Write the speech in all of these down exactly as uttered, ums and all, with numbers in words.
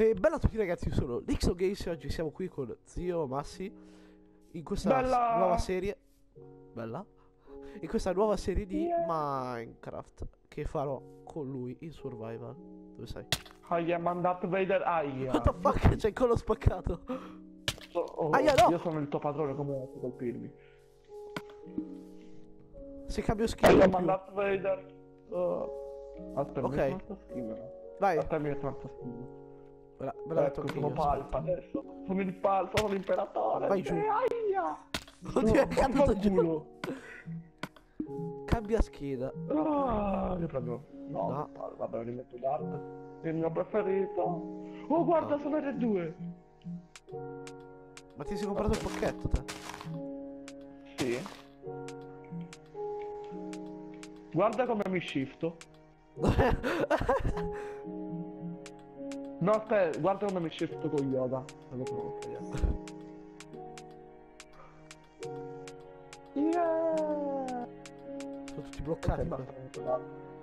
E bella a tutti ragazzi, io sono NixOGames e oggi siamo qui con zio Massi in questa Bella! nuova serie. Bella? In questa nuova serie di Yeah. Minecraft che farò con lui in survival. Dove sei? I am mandato Vader Aia. What the fuck? C'è il collo spaccato. So, oh, Aia, no! Io sono il tuo padrone, come vuoi colpirmi? Se cambio I skin am più. mandato Vader. Uh, aspetta, Ok. mi metto un'altra skin. Vai. Aspetta, mi metto un'altra skin. Me la, me la metto Ecco, anche sono io. Palpa adesso. Sono il Palpa, sono l'imperatore. Vai giù. Eh, Aia! Oddio, è caduto giù. giù. Cambia scheda. Ah, io prendo. No, No. no. Vabbè, rimetto Dart. Il mio preferito. Oh, guarda, No. sono R due. Ma ti sei comprato il pacchetto te? Sì. Guarda come mi shifto. No, aspetta, guarda come mi shifto con Yoda. Yeah! Sono tutti bloccati. Ok, qua. basta.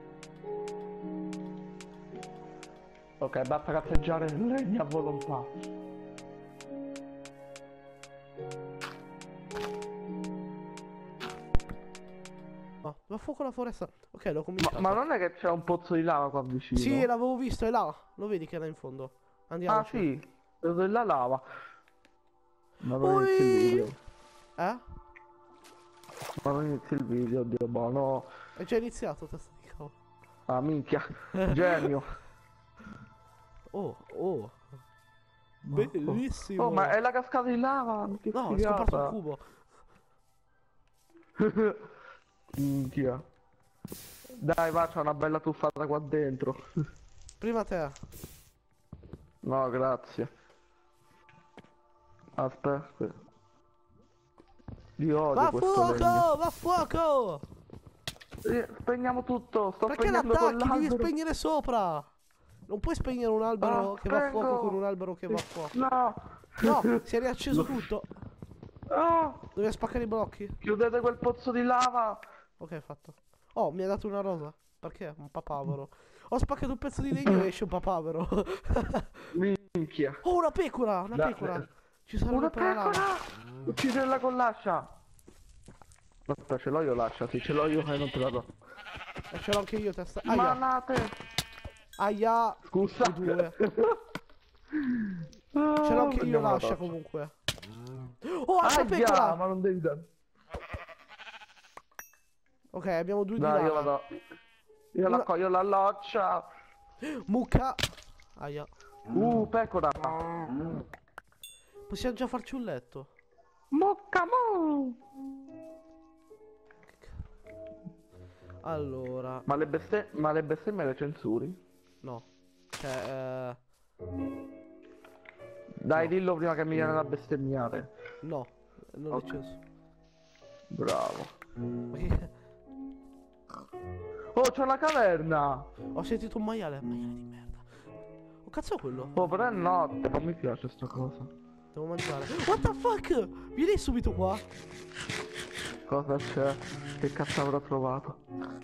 Ok, basta cazzeggiare legni a volontà. Oh, va a fuoco la foresta. Ok, l'ho Ma, cominciato. ma non è che c'è un pozzo di lava qua vicino? Sì, l'avevo visto, è là. Lo vedi che è là in fondo. Andiamo. Ah sì, vedo della lava. Ma non Ui! inizia il video. Eh? Ma non inizia il video, Dio buono. È già iniziato, testa di cavolo. Ah minchia, genio. Oh, oh. Bellissimo. Oh, ma è la cascata di lava. Che No, è figata. scomparso il cubo. Minchia. Dai, va, c'è una bella tuffata qua dentro. Prima te. No, grazie. Aspetta. Io odio Va a questo fuoco, legno. va a fuoco. Eh, Spegniamo tutto, sto Perché spegnendo con l'attacchi? Devi l'albero. spegnere sopra. Non puoi spegnere un albero Ah, che va a fuoco spengo. con un albero che va a fuoco. No. No, si è riacceso tutto. Oh, Devi spaccare i blocchi. chiudete quel pozzo di lava. Ok, fatto. Oh, mi ha dato una rosa. Perché? Un papavero. Ho spaccato un pezzo di legno e esce un papavero. Minchia. Oh, una pecora, una Da- pecora. Ci sarà Una per la lava. pecora! Ucciderla con l'ascia! Aspetta, ce l'ho io l'ascia, sì, ce l'ho io e non te la do. E ce l'ho anche io, testa. Aia. Manate! Aia. Scusa! I due. Ce l'ho anche io l'ascia comunque. Oh, altra Aia, pecora. ma non devi dare. Ok, abbiamo due di Dai, io lava. vado. Io Una- la coglio la loccia! Mucca. Aia. Uh, pecora! Possiamo già farci un letto. Mocca mo! Allora. Ma le bestemmie, ma le bestemmie le censuri? No. Cioè, eh, Dai, dillo prima che mi viene da bestemmiare. no. Non Ok. è censo. Bravo. Ma che- Oh, c'è una caverna! Ho sentito un maiale. Un maiale di merda. Oh, cazzo è quello? Oh, però è notte, non mi piace sta cosa. Devo mangiare. What the fuck? Vieni subito qua. Cosa c'è? Che cazzo avrò trovato?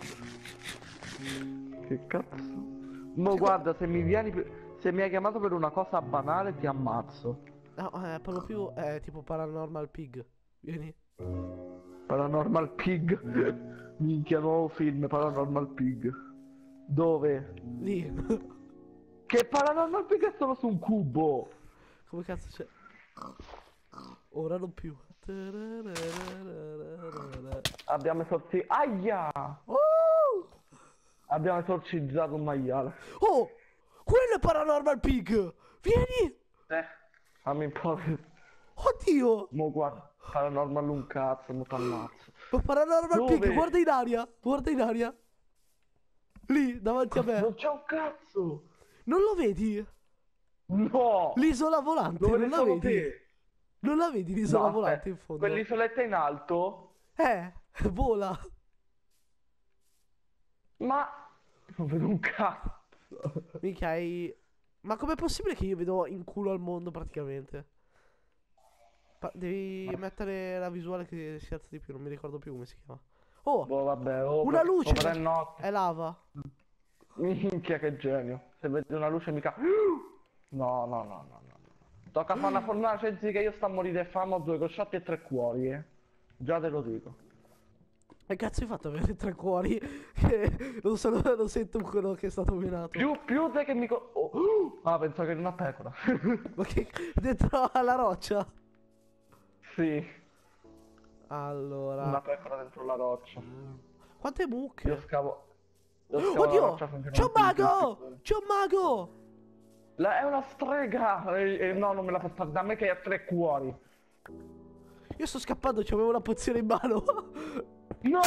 Che cazzo? Mo guarda, se mi vieni per- se mi hai chiamato per una cosa banale ti ammazzo. No, eh, per lo più è tipo Paranormal Pig. Vieni. Paranormal Pig. Minchia, nuovo film, Paranormal Pig. Dove? Lì. Che Paranormal Pig è solo su un cubo. Come cazzo c'è? Ora non più. Abbiamo esorcizzato. Aia! Oh! Abbiamo esorcizzato un maiale. Oh! Quello è Paranormal Pig! Vieni! Eh, fammi un po' di... Oddio! Mo guarda, Paranormal un cazzo, mo t'ammazzo. Ma Paranormal Dove? Pig, guarda in aria! Guarda in aria! Lì, davanti a me! Non c'è un cazzo! Non lo vedi? No! L'isola volante, Dove non ne la sono vedi? te? Non la vedi l'isola No, volante aspetta, in fondo? quell'isoletta in alto? Eh, vola! Ma... non vedo un cazzo. Mica hai... Ma com'è possibile che io vedo in culo al mondo praticamente? Pa- devi mettere la visuale che si alza di più, non mi ricordo più come si chiama. Oh, Boh, vabbè, oh, una per- luce! oh, però è notte. È lava. Minchia che genio. Se vedi una luce mica... No, no, no, no, no. Tocca fare una fornace, che io sto a morire di fame, ho due crociati e tre cuori, eh. Già te lo dico. E cazzo hai fatto avere tre cuori? Che non, sono, non sento quello che è stato menato. Più, più te che mi... co- oh. Ah, penso che era una pecora. Ma che... dentro alla roccia? Sì, Allora... una pecora dentro la roccia. Quante Io mucche? scavo... Io scavo la Oddio! roccia finché C'è non un si mago! C'è un mago! La- è una strega! E, e no, non me la fa fare da me che ha tre cuori. Io sto scappando, c'avevo una pozione in mano. No!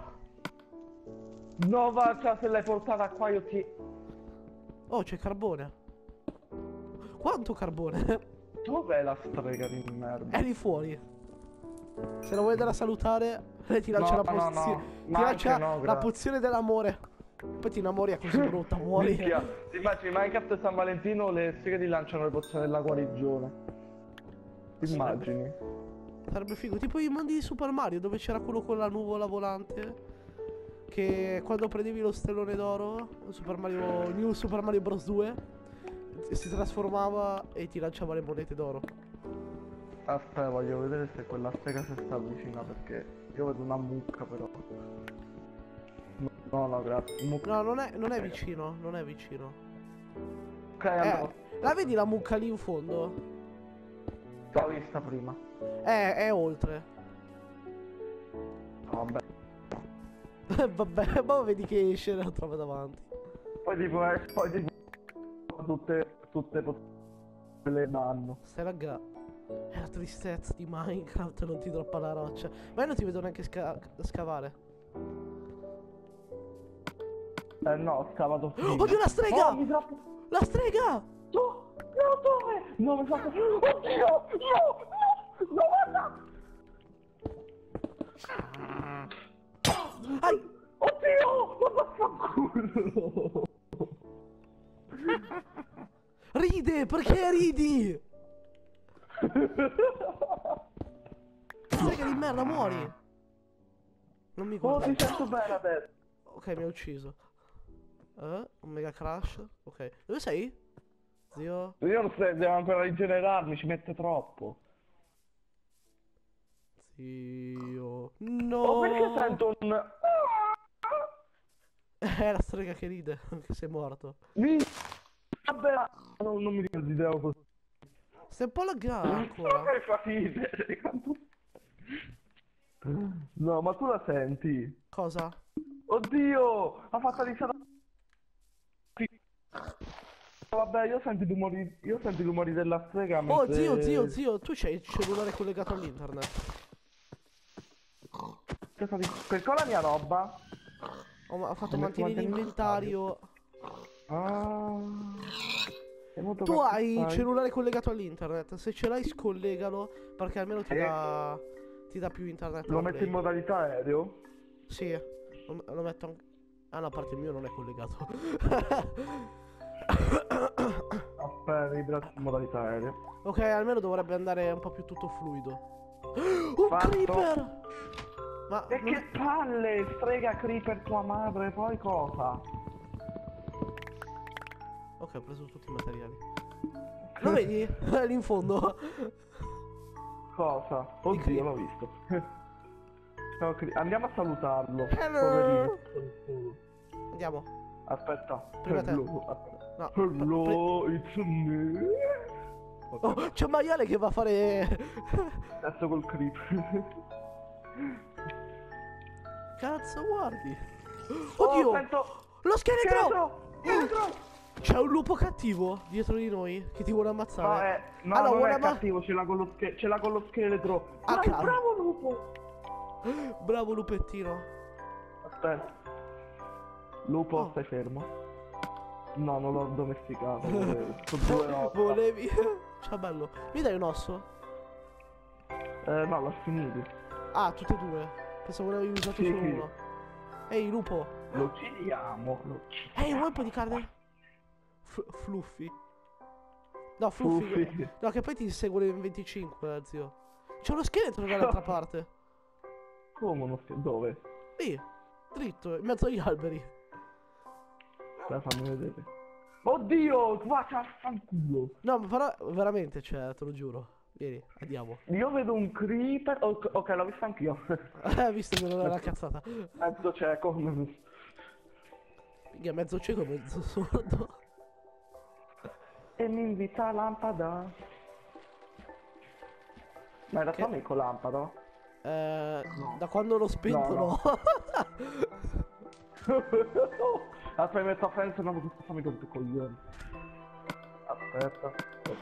No, va, cioè, se l'hai portata qua io ti... Oh, c'è carbone. Quanto carbone? Dov'è la strega di merda? È lì fuori. Se la vuoi andare a salutare, lei ti lancia No, la no, pozione. no, Ti ma lancia anche no, la grazie. pozione dell'amore. Poi ti innamori, è così brutta, muori. Minchia, ti immagini Minecraft e San Valentino le streghe ti lanciano le pozioni della guarigione. Ti immagini? Sarebbe figo. Tipo i mondi di Super Mario, dove c'era quello con la nuvola volante. Che quando prendevi lo stellone d'oro, Super Mario, New Super Mario Bros. due, si trasformava e ti lanciava le monete d'oro. Aspetta, voglio vedere se quella strega si sta vicina perché io vedo una mucca però. No, no, grazie. Mucca. No, non è, non è vicino, non è vicino. Ok, allora. Eh, la vedi la mucca lì in fondo? L'ho vista prima. Eh, è oltre. Vabbè. Vabbè, ma vedi che esce e la trova davanti. Poi tipo, eh, poi tipo tutte, tutte le danno. Stai lagga. È la tristezza di Minecraft, non ti droppa la roccia. Ma io non ti vedo neanche sca scavare. Eh no, ho scavato prima. Oddio, la strega! Oh, mi troppo... La strega! No, no, dove? No, mi fatto... Oddio! No, no, no, guarda! Ai! Oddio! Ma vaffanculo! Ride! Perché ridi? Strega di merda, muori! Non mi Oh, guarda. ti sento bene adesso. Ok, mi ha ucciso. Eh, un mega crash. Ok. Dove sei? Zio. Io non so, devo ancora rigenerarmi, ci mette troppo. Zio. No. Oh, perché sento un... È la strega che ride, che sei morto. Mi... Vabbè, non, non mi ricordo idea così. Stai un po' laggato ancora. Ma fa ridere, quanto... No, ma tu la senti? Cosa? Oddio! Ha fatto risata... Vabbè, io sento i rumori... Io sento i rumori della strega Oh, mentre... zio, zio, zio, tu c'hai il cellulare collegato all'internet. Perché ho la mia roba? Ho ma- ho fatto Come mantenere mantenere l'inventario. Ah... È molto Tu hai il particolare. cellulare collegato all'internet. Se ce l'hai, scollegalo. Perché almeno ti Eh. dà. Ti dà più internet. Lo per metto play. in modalità aereo? Sì, lo, lo metto anche. Ah no, a parte il mio non è collegato. Aspetta, ribraccio in modalità aereo. Ok, almeno dovrebbe andare un po' più tutto fluido. Un Fatto. creeper! Ma E non che è- palle, strega creeper tua madre, poi cosa? Ok, ho preso tutti i materiali. Lo vedi? Lì in fondo. Cosa? Di Oddio, creeper. l'ho visto. Ciao, cre- Andiamo a salutarlo. Hello. Poverino. Andiamo. Aspetta. Prima te. Hello. aspetta. No. Hello, it's me. Ok, Oh, c'è un maiale che va a fare. adesso col creeper. Cazzo, guardi. Oh, Oddio! sento... Lo scheletro! Scheletro! Scheletro! C'è un lupo cattivo dietro di noi che ti vuole No, ammazzare. è... no Allora, non vuole è amma- cattivo, ce l'ha con lo, sch- ce l'ha con lo scheletro. Ah, Dai, cavolo. bravo lupo! Bravo lupettino. Aspetta. Lupo, Oh. stai fermo? No, non l'ho domesticato. volevo. Sono due ossa. Volevi. Ciao bello. Mi dai un osso? Eh, no, l'ho finito. Ah, tutte e due. Pensavo l'avevi usato Sì, solo sì. uno. Ehi, lupo. Lo uccidiamo. Lo uccidiamo. Ehi, vuoi un po' di carne? F- fluffy. No, fluffy. Fluffy. No, che poi ti segue in venticinque, eh, zio. C'è uno scheletro dall'altra parte. Come uno sch- Dove? Lì, dritto, in mezzo agli alberi. Dai, fammi vedere. Oddio, qua c'ha fanculo. No, ma però veramente, cioè, te lo giuro. Vieni, andiamo. Io vedo un creeper. Ok, ok, l'ho visto anch'io. Eh, visto che non era una cazzata. Mezzo cieco. Minchia, mezzo cieco, mezzo sordo. E mi invita a lampada. Ma in realtà Che- mica lampada. Eh, da quando l'ho spento, No, no. Aspetta, mi metto a fare, se no questo fammi rompe i coglioni. Aspetta.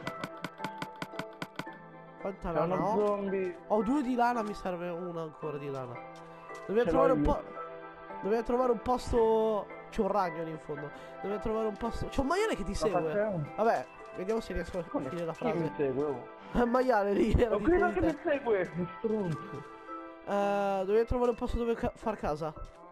Quanta C'è lana uno ho? zombie. Ho due di lana, mi serve una ancora di lana. Dobbiamo Ce trovare l'ho un io. po'. Dobbiamo trovare un posto. C'è un ragno lì in fondo. Dobbiamo trovare un posto. C'è un maiale che ti Lo segue. facciamo? Vabbè, vediamo se riesco a finire la Chi mi frase. segue? Oh. Il maiale lì era Ho di prima di che te. mi segue, mi stronzo. Eh, dobbiamo trovare un posto dove ca- far casa.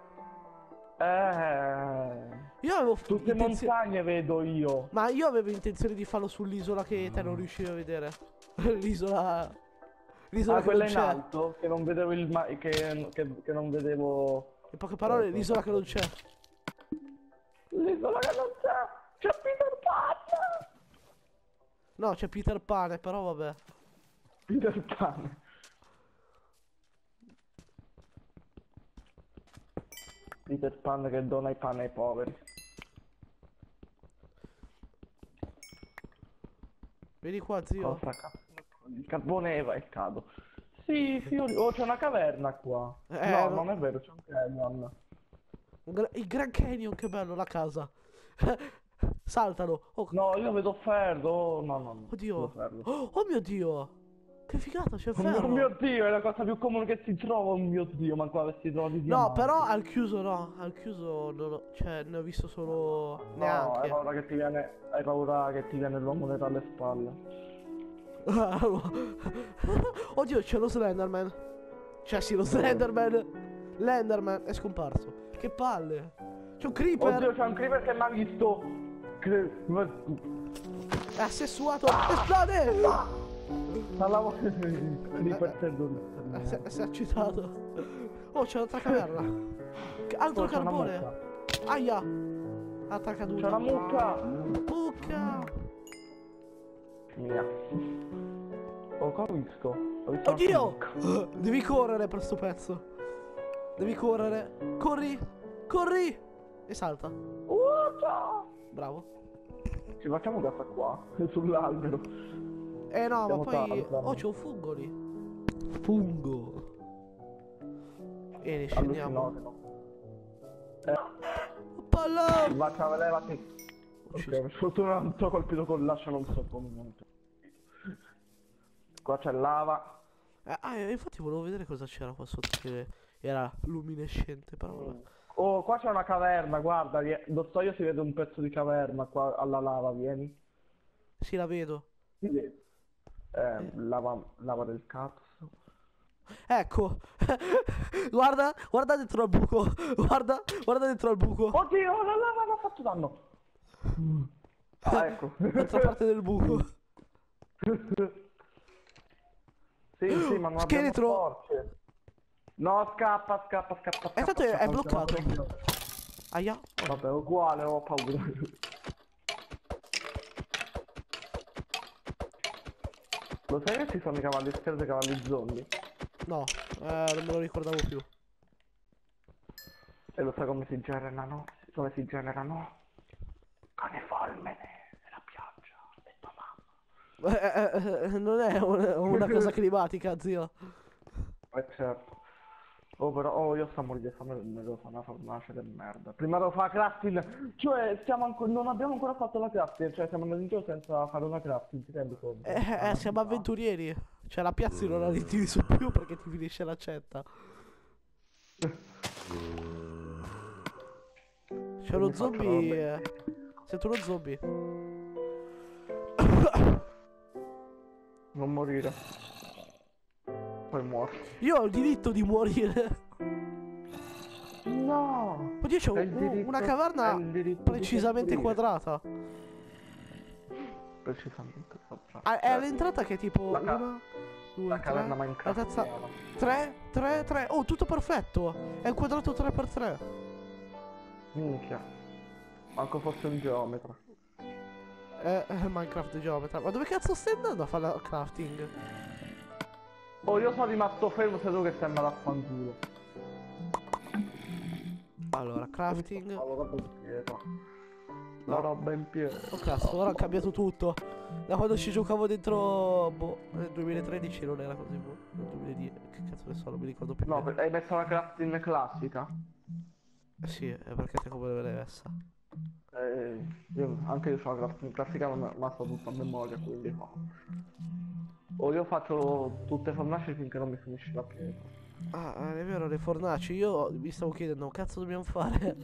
Eh. Io avevo Tutte intenzio- montagne vedo io. Ma io avevo intenzione di farlo sull'isola che te non riuscivi a vedere. L'isola. L'isola Ah, che quella non in c'è. alto, che non vedevo il ma che, che, che non vedevo. In poche parole, l'isola che non c'è. L'isola che non c'è! C'è Peter Pan! No, c'è Peter Pan, però vabbè. Peter Pan. Peter Pan che dona i pan ai poveri. Vieni qua, zio. Cosa cazzo? Il carbone va e cado. Sì, fiori. Oh, c'è una caverna qua. Eh, no, no. non è vero, c'è un canyon. Un gra- il Grand Canyon, che bello, la casa. Saltano. Oh, No, io vedo ferro. Oh, no, no, no. oddio. Vedo ferro. Oh, oh mio Dio. Che figata, c'è Oh ferro. mio Dio, è la cosa più comune che si trova, oh mio Dio, ma qua si trova di No, diamanti. però al chiuso no. Al chiuso non ho... Cioè, ne ho visto solo... No, hai Neanche. paura che ti viene. Hai paura che ti viene l'uomo nero alle spalle. Oddio, c'è lo Slenderman. Cioè, sì, lo Slenderman. L'Enderman è scomparso. Che palle. C'è un creeper. Oddio, c'è un creeper che mi ha visto. Cre... È assessuato. Esplode. Stavo creeper terrorista. Eh, Si è, si è accitato. Oh, c'è un'altra caverna. Che- Altro Oh, c'è una carbone. mucca. Aia. Altra caduta. C'è una mucca. Mucca. Mia. Oh, cosa ho visto? Ho visto una Oddio. mucca. Devi correre per sto pezzo. Devi correre. Corri. Corri. E salta. Urca! Bravo. Ci facciamo casa qua, sull'albero. Eh no, Siamo ma poi... tanti, Oh, c'è un fungo lì. Fungo. E scendiamo. Allucinato. Eh, Palla. vacca, levati. Ok, per fortuna non ti ho colpito con l'ascia, non so come. non so. Qua c'è lava. Eh, ah, eh, infatti volevo vedere cosa c'era qua sotto che era luminescente, però vabbè. Oh, qua c'è una caverna, guarda, vie- dove sto io si vede un pezzo di caverna qua alla lava, vieni. Sì, la vedo. Si vede. Eh, lava, lava del cazzo. Ecco. Guarda, guarda dentro al buco. Guarda, guarda dentro al buco. Oddio, la lava mi ha fatto danno. Ah, ecco. L'altra parte del buco. Sì, sì, ma non Scheletro. abbiamo torce. No, scappa, scappa, scappa, scappa. E tanto è, è scappa, bloccato. scappa. Aia. Vabbè, uguale, ho paura. Lo sai che ci sono i cavalli scherzi e i cavalli zombie? No, eh, non me lo ricordavo più. E lo sai come si generano? Come si generano? Con le folmene nella piaggia, ha detto mamma. Eh, eh, eh, non è una, una cosa climatica, zio. Eh certo. Oh però, oh io sto a morire di fame, me devo fare una fornace del merda. Prima devo fare crafting, cioè stiamo ancora, non abbiamo ancora fatto la crafting, cioè siamo andati in giro senza fare una crafting, ti rendi conto? Eh, eh, siamo avventurieri. Cioè la piazzi non la ritiri su più perché ti finisce l'accetta. C'è uno zombie. eh, Sento uno zombie. Non morire. Poi muori. Io ho il diritto di morire. No! Oddio, c'è È il un- diritto- una è caverna il diritto di precisamente soffrire. quadrata. Precisamente sopra. Ah, è all'entrata che è tipo La ca- una, due, La caverna tre, Minecraft. altezza tre, tre, tre. Oh, tutto perfetto. È un quadrato tre per tre. Minchia. Manco fosse un geometra. Eh, eh, Minecraft Geometra. Ma dove cazzo stai andando a fare la crafting? Oh, io sono rimasto fermo, se tu che stai andando a fanculo. Allora, crafting. La roba in pietà. La roba in pietà. Oh cazzo, ora ha cambiato tutto. Da quando ci giocavo dentro, boh, nel duemilatredici non era così, boh, nel duemiladieci, che cazzo ne so, non mi ricordo più No, bene. hai messo la crafting classica? Eh sì, è perché te come l'hai messa. Eh, io, anche io ho la crafting classica, ma ma sto tutto a memoria, quindi no. O io faccio tutte le fornaci finché non mi finisce la pietra. Ah, è vero, le fornaci, io mi stavo chiedendo, cazzo dobbiamo fare?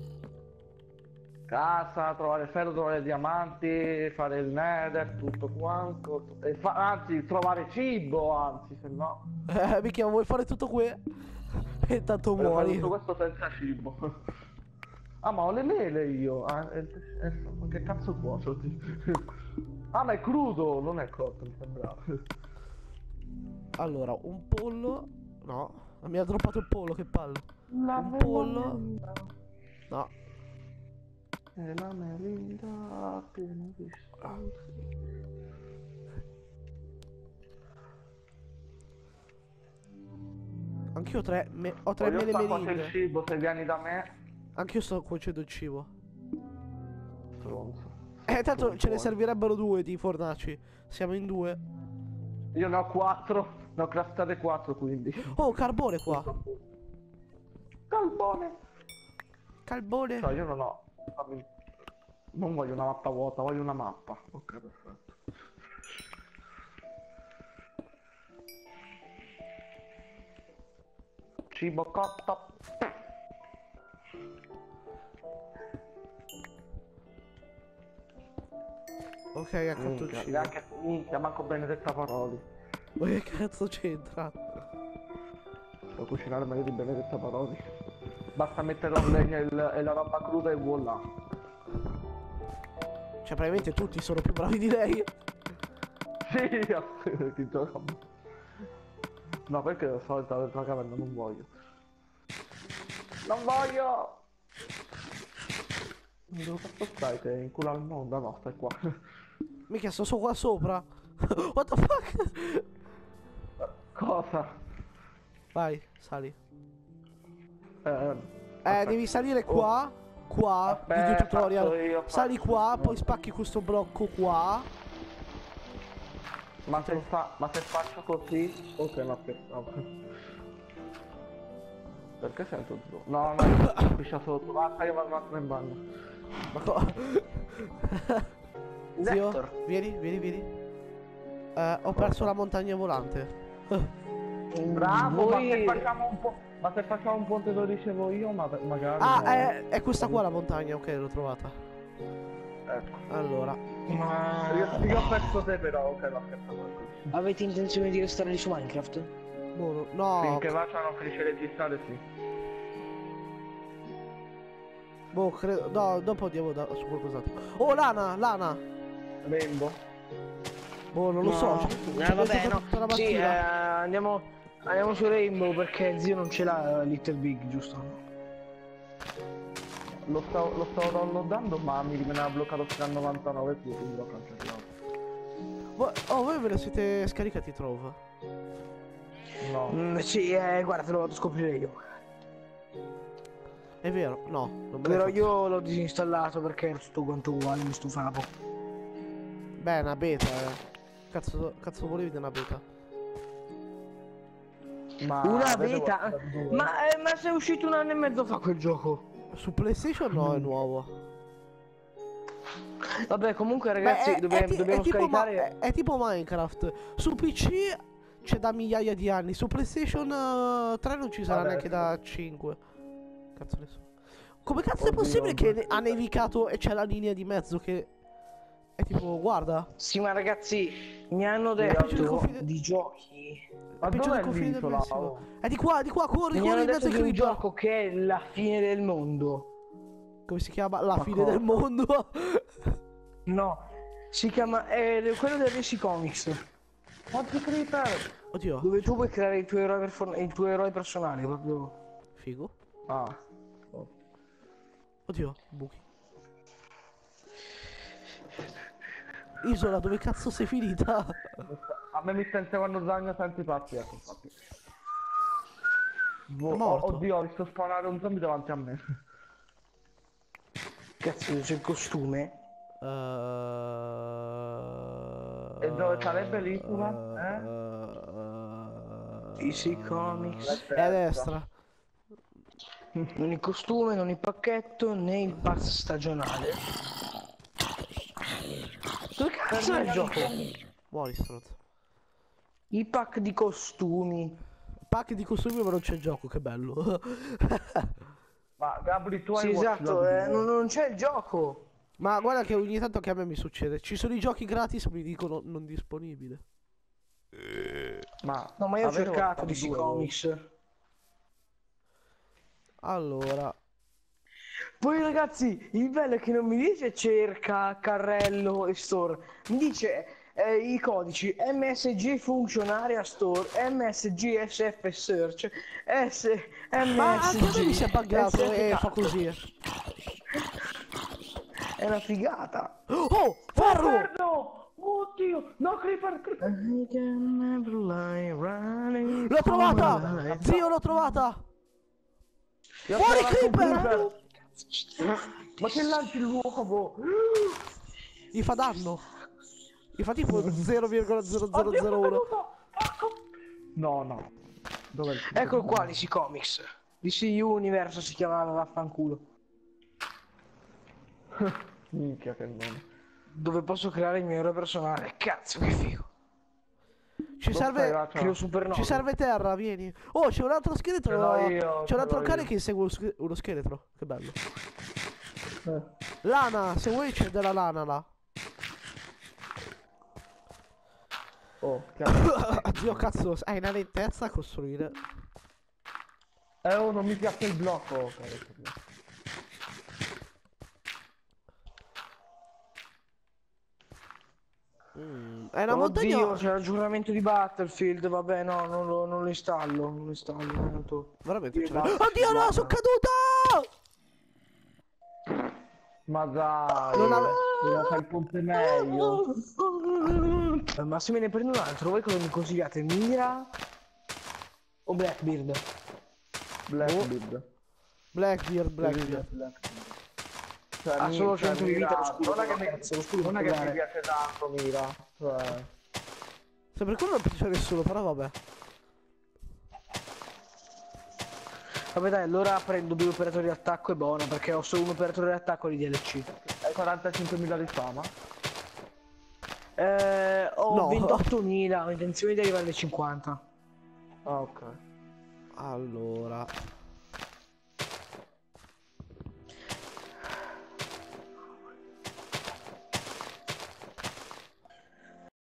Casa, trovare ferro, trovare diamanti, fare il nether, tutto quanto. E fa- anzi, trovare cibo, anzi, se no. Eh, mica vuoi fare tutto qui? E tanto Voglio fare muori. tutto questo senza cibo. Ah, ma ho le mele io. Ah, eh, eh, ma che cazzo cuocio? Ah, ma è crudo, non è cotto, mi sembrava. Allora, un pollo. No, mi ha droppato il pollo, che palle. La Un pollo. melina. No. E la melina appena vista. Anch'io ho tre, me- ho tre Voglio mele sta qua c'è il melinde. cibo, se vieni da me. Anch'io sto cuocendo il cibo. Stronzo. Eh, tanto Non ce ne puoi. servirebbero due di fornaci. Siamo in due. Io ne ho quattro, ne ho craftate quattro quindi. Oh, carbone qua. Carbone! Carbone. Cioè io non ho. Non voglio una mappa vuota, voglio una mappa. Ok, perfetto. Cibo cotto. Ok, ha cotto il Minchia, cibo. neanche minchia, manco Benedetta Paroli. Ma che cazzo c'entra? Devo cucinare meglio di Benedetta Paroli. Basta mettere un legno e, il- e la roba cruda e voilà. Cioè, praticamente tutti sono più bravi di lei. Sì, ti gioco. No, perché lo solito dentro la caverna non voglio. Non voglio! Dove cazzo stai? Sei in culo al mondo? No, stai qua. Mica sto so qua sopra. What the fuck? Cosa? Vai, sali. Eh, Eh, devi salire qua. Qua, Aspetta, video tutorial. faccio io, Sali faccio- qua, no. poi spacchi questo blocco qua. ma, se fa... ma se faccio così... Ok, no, scherzavo. Perché sento giù? No, no, qui c'è sotto. Basta, io vado in bagno. Ma co... Zio, Vector. vieni, vieni, vieni. Eh, ho perso la montagna volante. Bravo, Voi- ma se facciamo un po'... Ma se facciamo un ponte dove dicevo io, ma magari... Ah, no. è, è questa qua la montagna, ok, l'ho trovata. Ecco. Allora, Ma Io, io ho perso te però, ok, no, scherzavo. avete intenzione di restare lì su Minecraft? boh, no, Finché facciano finisce di registrare, sì. boh, credo, no, dopo andiamo da, su qualcos'altro. Oh, lana, lana. Rainbow. Boh, non lo so. ci- Eh, ci vabbè, penso no. tutta la Sì, eh, mattina. andiamo, andiamo su Rainbow perché zio non ce l'ha Little Big, giusto? Lo stavo, lo stavo downloadando ma mi rimaneva bloccato fino al novantanove più, quindi l'ho cancellato. Vo- oh, voi ve le siete scaricati, Trove? No. Mm, sì, eh, guarda, te lo vado a scoprire io. È vero, no, non me Però l'hai io l'ho disinstallato perché era tutto quanto uguale, mi stufavo. fatto. Beh, una beta, eh. Cazzo, cazzo volevi di una beta? Ma Una vedevo- beta? Ma, eh, ma se è uscito un anno e mezzo fa quel gioco? Su PlayStation no, è nuovo. Vabbè, comunque ragazzi, Beh, è, dobbiamo, è ti- dobbiamo è tipo ma- scaricare... è, è tipo Minecraft. Su P C c'è da migliaia di anni. Su PlayStation eh, tre non ci sarà Vabbè, neanche sì. da cinque. Cazzo ne so. Come cazzo è Oddio, possibile che oddio. ne- ha nevicato e c'è la linea di mezzo che è tipo, guarda, Sì, ma ragazzi, mi hanno peggio del detto confine- di giochi... Ma peggio dov'è del confine del l'isola? Messico. Oh. È di qua, di qua, corri, Mi corri hanno in mezzo detto ai di un creeper. gioco che è la fine del mondo. Come si chiama? La Ma fine cosa? del mondo. No, si chiama... è quello del D C Comics, Quanti creeper? Oddio, dove tu puoi creare i tuoi eroi, per for- i tuoi eroi personali, proprio... figo. Ah. Oddio, buchi. Isola, dove cazzo sei finita? A me mi sta inseguendo Zagna tanti pazzi, ecco infatti. Boh, È morto. oh, oddio, ho visto spawnare un zombie davanti a me. Cazzo, c'è il costume. Uh... E dove sarebbe l'isola? Eh? D C Comics. È a destra. Non il costume, non il pacchetto, né il pass stagionale. Dove cazzo è il gioco? Muori, stronzo. I pack di costumi. Pack di costumi ma non c'è gioco, che bello. Ma Gabri, tu hai Sì, Watch esatto, Dogs eh, due? non, non c'è il gioco. Ma guarda che ogni tanto che a me mi succede. Ci sono i giochi gratis, mi dicono non disponibile. Ma No, ma io ho avete cercato Watch D C Dogs due? Comics. Allora, Poi ragazzi, il bello è che non mi dice cerca, carrello e store. Mi dice eh, i codici M S G funzionaria store, M S G S F search, S M S G. ma anche a me mi si è buggato S F e K. fa così. È una figata. Oh, ferro! Merda! Oddio! No, Creeper! Creeper. I can never lie running L'ho for my trovata! life. Zio, l'ho trovata! Io ho Fuori trovato un Creeper! Ma che lanci l'uovo? Gli fa danno. Gli fa tipo zero virgola zero zero Oddio, zero sono uno. caduto! Porco- No, no. Dov'è il Eccolo qua, D C Comics. D C Universe si chiamava, vaffanculo. Minchia che nome. Dove posso creare il mio eroe personale. Cazzo, che figo. Ci Lo sai, serve... Racia? Creo supernova. Ci serve terra, vieni. Oh, c'è un altro scheletro. Ce l'ho io, C'è un ce altro l'ho cane io. che insegue uno sch- uno scheletro. Che bello. Eh. Lana, se vuoi c'è della lana là. Oh, cazzo. Dio cazzo, hai una lentezza a costruire. Eh, oh, non mi piace il blocco. Ok. Mm, è una Oddio, montagna. c'è l'aggiornamento di Battlefield. Vabbè, no, non lo, non lo installo. Non lo installo. Tanto. Veramente ce Ma- l'hai. Oddio no, sono caduta! Ma dai. Non ave- Devo fare il ponte meglio. Eh, Ma se me ne prendo un altro, voi cosa mi consigliate? Mira o Blackbeard? Blackbeard. Blackbeard, Blackbeard. Cioè, Ha mi- solo cioè, cento di vita, Mira, lo scudo, non è che mi, cazzo, lo scudo non è che mi popolare. piace tanto Mira. Cioè, Sempre quello non piace a nessuno, però vabbè. Vabbè dai, allora prendo due operatori di attacco e buono, perché ho solo un operatore di attacco di D L C. hai quarantacinquemila di fama. Eh, ho No. ventottomila, ho intenzione di arrivare alle cinquanta. Ah, ok. Allora.